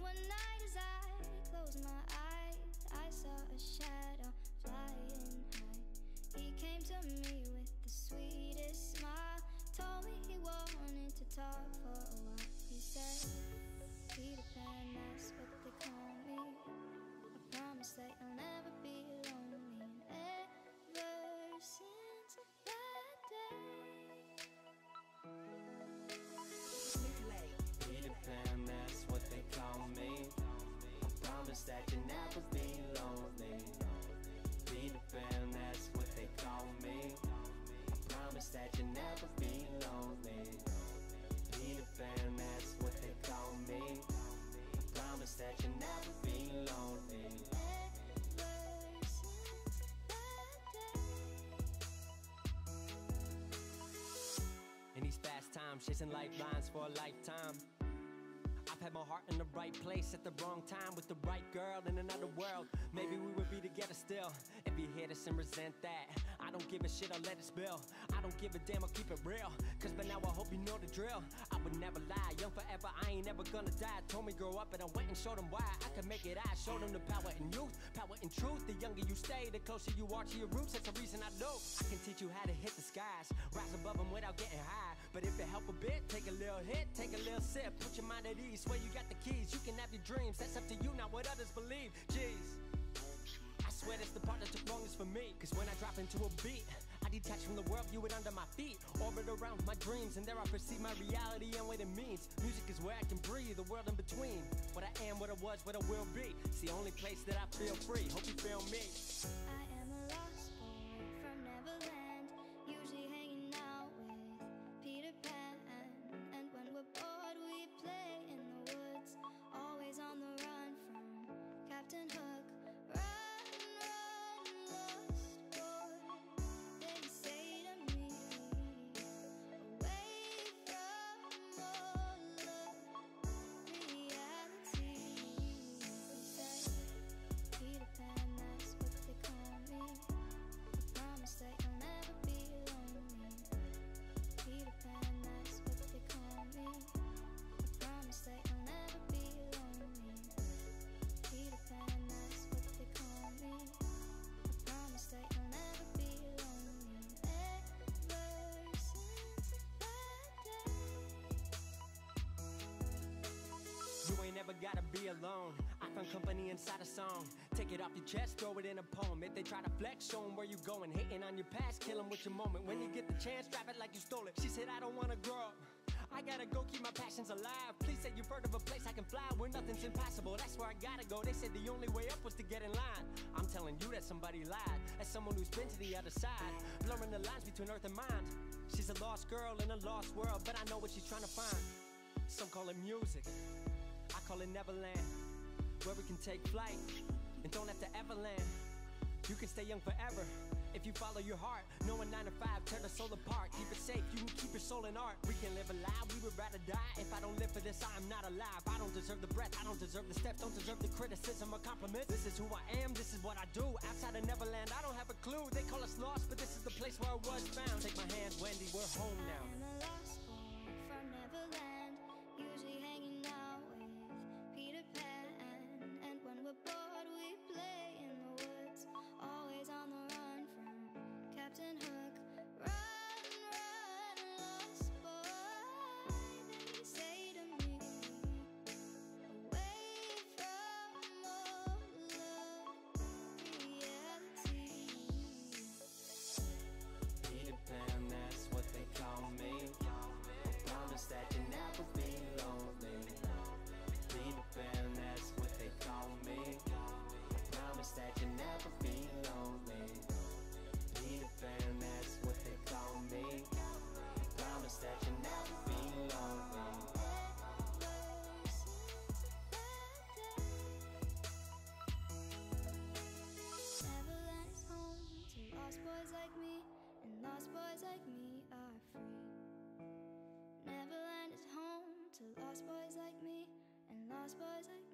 one night as I closed my eyes, I saw a shadow flying high. He came to me with the sweetest smile, told me he wanted to talk for a while. He said, Peter Pan, that's what they call me. I promise that you'll never be lonely. And ever since that day, Peter Pan, that's what they call me. I promise that you'll never be lonely. Peter Pan, that's what they call me. I promise that you'll never be lonely. Peter Pan, that's what they call me. I promise that you'll never be lonely. ever since that day. In these fast times, chasing lifelines for a lifetime, I've had my heart in the right place at the wrong time with the right girl in another world. Maybe we would be together still if you hate us and resent that. I don't give a shit, I'll let it spill. I don't give a damn, I'll keep it real. Cause by now I hope you know the drill. I would never lie, young forever, I ain't never gonna die. Told me grow up and I went and showed them why I could make it. I showed them the power in youth, power in truth. The younger you stay, the closer you are to your roots. That's the reason I know I can teach you how to hit the skies, rise above them without getting high. But if it help a bit, take a little hit, take a little sip, put your mind at ease. Swear you got the keys, you can have your dreams. That's up to you, not what others believe. Jeez, I swear that's the part that took longest for me. Cause when I drop into a beat, I detach from the world, view it under my feet, orbit around my dreams, and there I perceive my reality and what it means. Music is where I can breathe, the world in between. What I am, what I was, what I will be. It's the only place that I feel free. Hope you feel me. I am a lost boy from Neverland, usually hanging out with Peter Pan. And when we're bored, we play in the woods, always on the run from Captain Hook. Run, run, lost boy, they say to me, away from all of reality. They say, Peter Pan, that's what they call me. I promise that you'll never be lonely. Peter Pan, that's what they call me. I promise that you'll never be lonely. Peter Pan, that's what they call me. I promise that you'll never be lonely. Ever since that day. You ain't never gotta be alone. I found company inside a song. Take it off your chest, throw it in a poem. If they try to flex, show them where you going. Hating on your past, kill them with your moment. When you get the chance, drop it like you stole it. She said, I don't wanna grow up, I gotta go keep my passions alive. Please say you've heard of a place I can fly where nothing's impossible. That's where I gotta go. They said the only way up was to get in line. I'm telling you that somebody lied. As someone who's been to the other side, blurring the lines between earth and mind. She's a lost girl in a lost world, but I know what she's trying to find. Some call it music, I call it Neverland, where we can take flight and don't have to ever land. You can stay young forever if you follow your heart. No 9 to 5, tear the soul apart. Keep it safe, you can keep your soul in art. We can live alive, we would rather die. If I don't live for this, I am not alive. I don't deserve the breath, I don't deserve the steps, don't deserve the criticism or compliments. This is who I am, this is what I do. Outside of Neverland, I don't have a clue. They call us lost, but this is the place where I was found. Take my hand, Wendy, we're home now. I am a lost boy from Neverland, usually hanging out with Peter Pan. And when we're bored, we play in the woods, always on the run from Captain Hook. Run, run, lost boy, they say to me, away from all of reality. Peter Pan, that's what they call me. I promise that you'll never be lonely. Peter Pan, that's what they call me. I promise that you'll never be lonely. Peter Pan, that's what they call me. I promise that you'll never be lonely. Neverland is home to lost boys like me, and lost boys like me are free. Neverland is home to lost boys like me, and lost boys like